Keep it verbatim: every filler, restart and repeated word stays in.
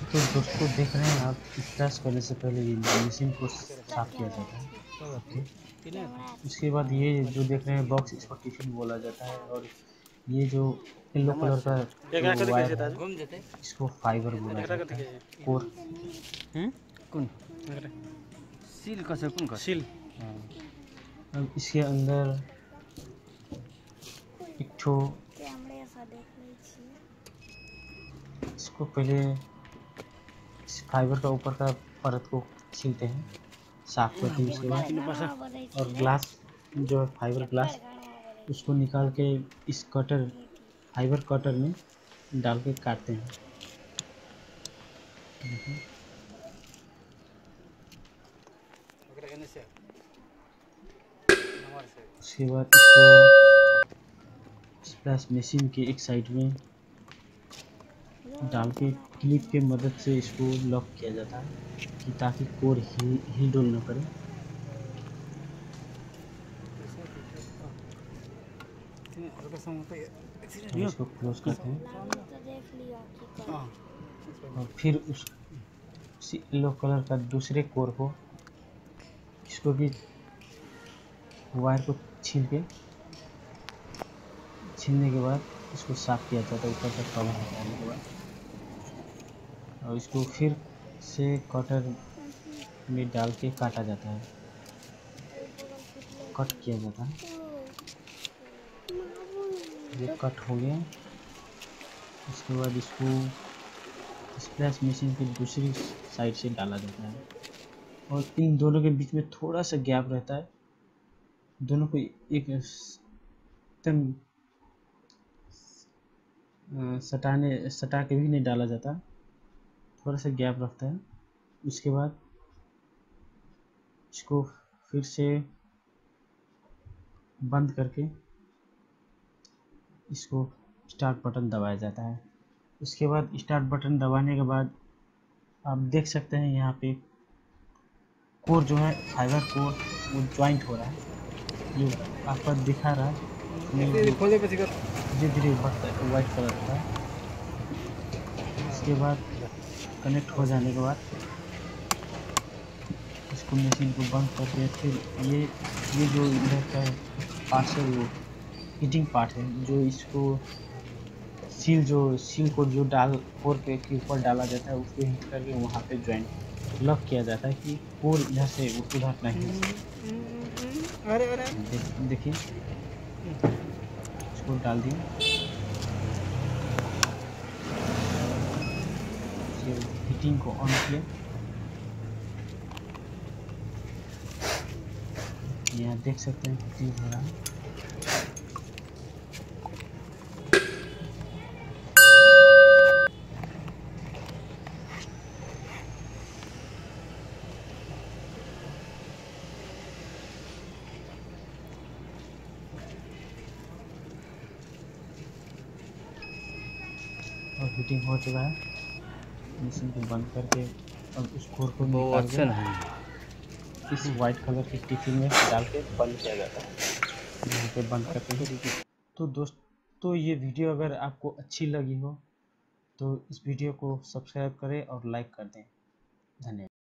तो दोस्तों देख रहे हैं आप, स्क्रैच करने से पहले ये मशीन को साफ किया जाता है। ओके, उसके बाद ये जो देख रहे हैं बॉक्स, इसको टिफिन बोला जाता है। और ये जो येलो कलर का जो वायर है, इसको फाइबर बोला जाता है। कोर कुन सील कसं कुन कसं सील। अब इसके अंदर एक ठो, इसको पहले इस फाइबर का ऊपर का परत को छीलते हैं, साफ करते हैं उसके बाद। और ग्लास जो है फाइबर ग्लास, उसको निकाल के इस कटर, फाइबर कटर में डाल के काटते हैं। उसके बाद इसको स्प्लैश मशीन के एक साइड में डाल के क्लिप के मदद से इसको लॉक किया जाता है कि ताकि कोर हिल हिल डुल न करे। हम इसको क्लोज करते हैं और फिर उस उसी येलो कलर का दूसरे कोर को, इसको भी वायर को छील के छीलने के बाद इसको साफ किया जाता है ऊपर से कवर हटाने के बाद। और इसको फिर से कटर में डाल के काटा जाता है, कट किया जाता है। ये कट हो गया। उसके बाद इसको स्प्लैश मशीन की दूसरी साइड से डाला जाता है और इन दोनों के बीच में थोड़ा सा गैप रहता है। दोनों को एक एकदम सटाने सटा के भी नहीं डाला जाता, थोड़ा सा गैप रखता है। उसके बाद इसको फिर से बंद करके इसको स्टार्ट बटन दबाया जाता है। उसके बाद स्टार्ट बटन दबाने के बाद आप देख सकते हैं यहाँ पे कोर जो है, फाइबर कोर, वो ज्वाइंट हो रहा है, जो आपका दिखा रहा है। धीरे धीरे बढ़ता है, वाइट कलर का। उसके बाद कनेक्ट हो जाने के बाद इसको मशीन को बंद करके फिर ये ये जो इधर का पार्ट है, वो हीटिंग पार्ट है, जो इसको सील जो सील को जो डाल कोर पे के ऊपर डाला जाता है, उसको हीट करके वहाँ पे ज्वाइंट लॉक किया जाता है कि कोर इधर से उधर नहीं। अरे अरे देखिए, इसको डाल दिए, हीटिंग को ऑन किया। यहाँ देख सकते हैं हीटिंग हो रहा है। और हीटिंग हो चुका है। मशीन को बंद करके अब उस कोर को निकाल के इस वाइट कलर के टिफिन में डाल के बंद किया जाता है। यहाँ पे बंद करते हैं। तो दोस्तों ये वीडियो अगर आपको अच्छी लगी हो तो इस वीडियो को सब्सक्राइब करें और लाइक कर दें। धन्यवाद।